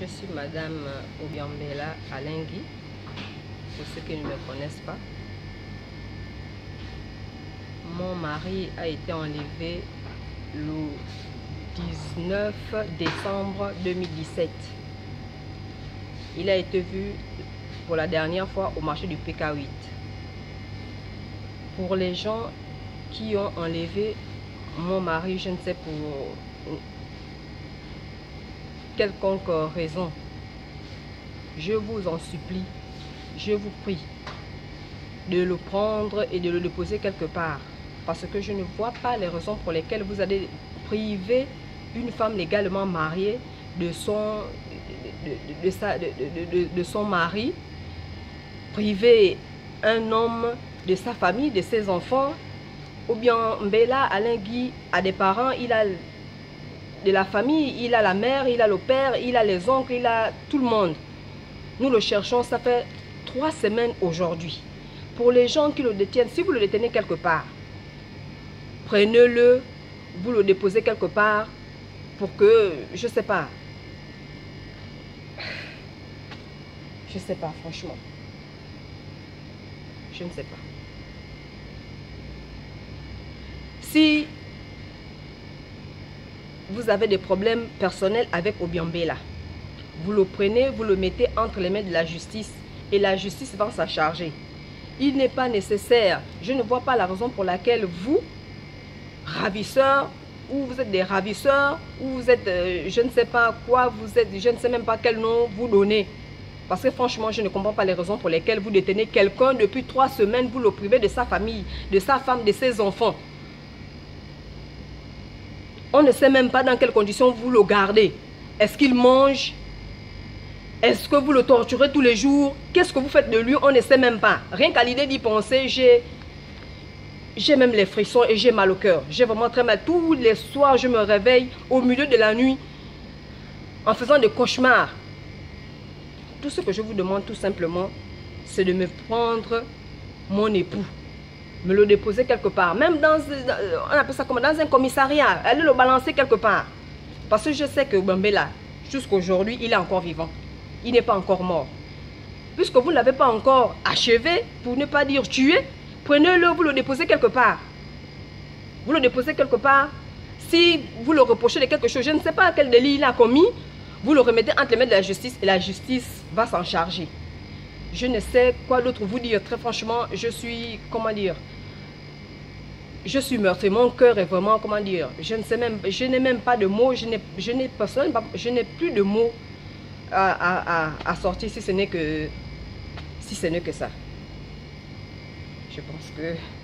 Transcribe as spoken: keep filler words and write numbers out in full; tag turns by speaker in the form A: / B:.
A: Je suis Madame Obiambela Alengui, pour ceux qui ne me connaissent pas. Mon mari a été enlevé le dix-neuf décembre deux mille dix-sept. Il a été vu pour la dernière fois au marché du P K huit. Pour les gens qui ont enlevé mon mari, je ne sais pour quelconque raison, je vous en supplie, je vous prie de le prendre et de le déposer quelque part, parce que je ne vois pas les raisons pour lesquelles vous allez priver une femme légalement mariée de son, de, de, de, sa, de, de, de, de son mari, priver un homme de sa famille, de ses enfants. Obiambela Alengui a des parents, il a de la famille, il a la mère, il a le père, il a les oncles, il a tout le monde. Nous le cherchons, ça fait trois semaines aujourd'hui. Pour les gens qui le détiennent, si vous le détenez quelque part, prenez-le, vous le déposez quelque part pour que, je ne sais pas, je ne sais pas franchement, je ne sais pas. Si vous avez des problèmes personnels avec Obiambela, vous le prenez, vous le mettez entre les mains de la justice et la justice va s'en charger. Il n'est pas nécessaire, je ne vois pas la raison pour laquelle vous, ravisseurs, ou vous êtes des ravisseurs, ou vous êtes, euh, je ne sais pas quoi, vous êtes, je ne sais même pas quel nom vous donnez. Parce que franchement, je ne comprends pas les raisons pour lesquelles vous détenez quelqu'un depuis trois semaines, vous le privez de sa famille, de sa femme, de ses enfants. On ne sait même pas dans quelles conditions vous le gardez. Est-ce qu'il mange? Est-ce que vous le torturez tous les jours? Qu'est-ce que vous faites de lui? On ne sait même pas. Rien qu'à l'idée d'y penser, j'ai j'ai même les frissons et j'ai mal au cœur. J'ai vraiment très mal. Tous les soirs, je me réveille au milieu de la nuit en faisant des cauchemars. Tout ce que je vous demande tout simplement, c'est de me prendre mon époux, me le déposer quelque part, même dans, on appelle ça comme dans un commissariat, aller le balancer quelque part. Parce que je sais que Obiambela, jusqu'à aujourd'hui, il est encore vivant. Il n'est pas encore mort. Puisque vous ne l'avez pas encore achevé, pour ne pas dire tué, prenez-le, vous le déposez quelque part. Vous le déposez quelque part. Si vous le reprochez de quelque chose, je ne sais pas quel délit il a commis, vous le remettez entre les mains de la justice et la justice va s'en charger. Je ne sais quoi d'autre vous dire. Très franchement, je suis, comment dire, je suis meurtrie. Mon cœur est vraiment, comment dire, je ne sais même, je n'ai même pas de mots, je n'ai, je n'ai personne, je n'ai plus de mots à, à, à, à sortir si ce n'est que, si ce n'est que ça. Je pense que